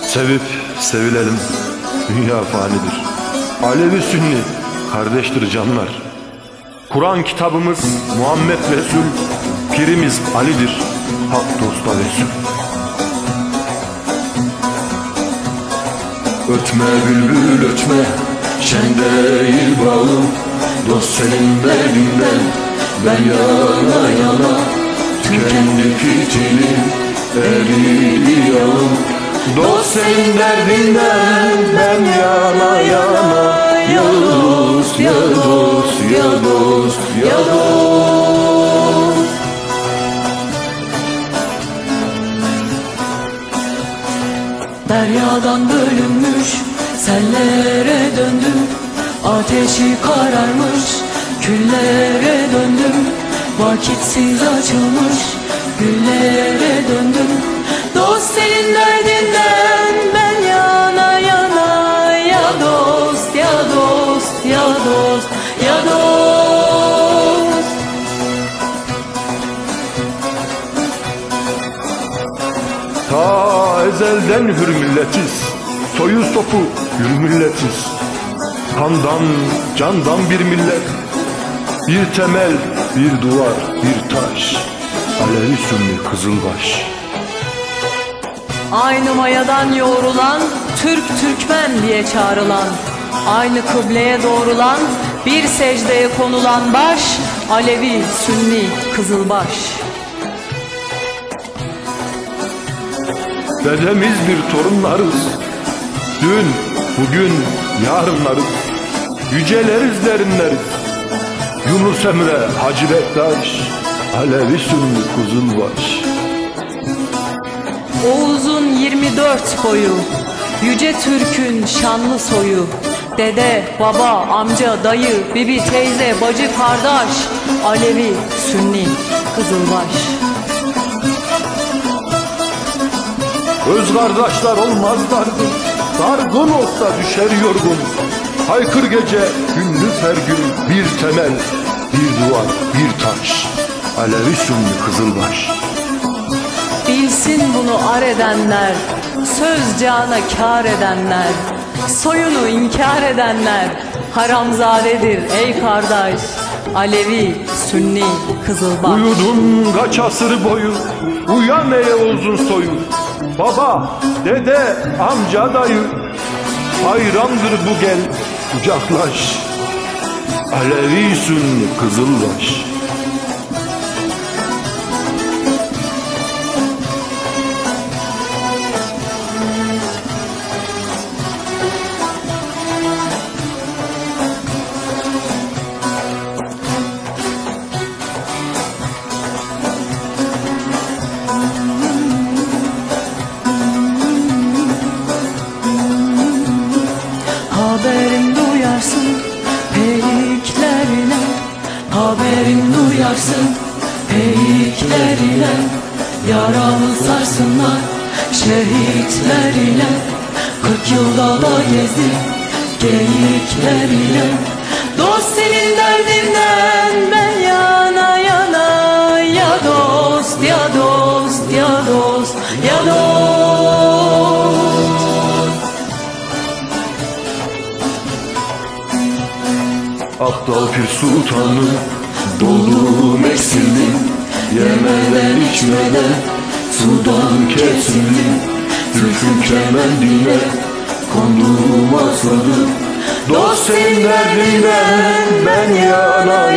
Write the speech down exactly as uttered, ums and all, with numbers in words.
Sevip sevilelim, dünya fanidir. Alevi Sünni kardeştir canlar. Kur'an kitabımız Muhammed Resul, pirimiz Ali'dir, hak dosta Resul. Ötme bülbül ötme, şen değil bağım. Dost senin derdinden, ben yana yana. Tükendi fitilim, eridi yağım. Dost senin derdinden, ben yana yana. Ya dost, ya dost, ya dost, ya dost. Deryadan bölünmüş, sellere döndüm. Ateşi kararmış, küllere döndüm. Vakitsiz açılmış, güllere döndüm. Dost senin derdinden, ben yana yana. Ya dost, ya dost, ya dost, ya dost. Ta ezelden hür milletiz, soyu sopu hür milletiz. Kandan, candan bir millet, bir temel, bir duvar, bir taş. Alevi Sünni Kızılbaş. Aynı mayadan yoğrulan, Türk Türkmen diye çağrılan, aynı kıbleye doğrulan, bir secdeye konulan baş, Alevi Sünni Kızılbaş. Dedemiz bir torunlarız, dün, bugün, yarınlarız. Yüceleriz derinleriz, Yunus Emre, Hacı Bektaş, Alevi Sünni Kızılbaş. Oğuz'un yirmi dört boyu, Yüce Türk'ün şanlı soyu. Dede, baba, amca, dayı, bibi, teyze, bacı, kardeş, Alevi Sünni Kızılbaş. Öz kardeşler olmazlardı, dargın olsa düşer yorgun. Haykır gece, gündüz her gün, bir temel, bir duvar, bir taş. Alevi Sünni Kızılbaş. Bilsin bunu ar edenler, söz cana kâr edenler, soyunu inkar edenler, haramzadedir ey kardeş, Alevi Sünni Kızılbaş. Uyudun kaç asır boyu, uyan ey Oğuz'un soyu. Baba, dede, amca, dayı, hayrandır bu gel, kucaklaş. Alevi Sünni Kızılbaş. Haberim duyarsın peyiklerine, haberim duyarsın peyiklerine. Yaramı sarsınlar şehitlerine, kırk yılda da gezdi geyiklerine. Dost senin derdinden, ben yana yana. Ya dost, ya dost, ya dost, ya dost. Aptal Pir Sultan'ı doldum eksildim, yemeden içmeden sudan kesildim. Zülfün kemendine kondum asladım. Dost senin derdinden, ben yana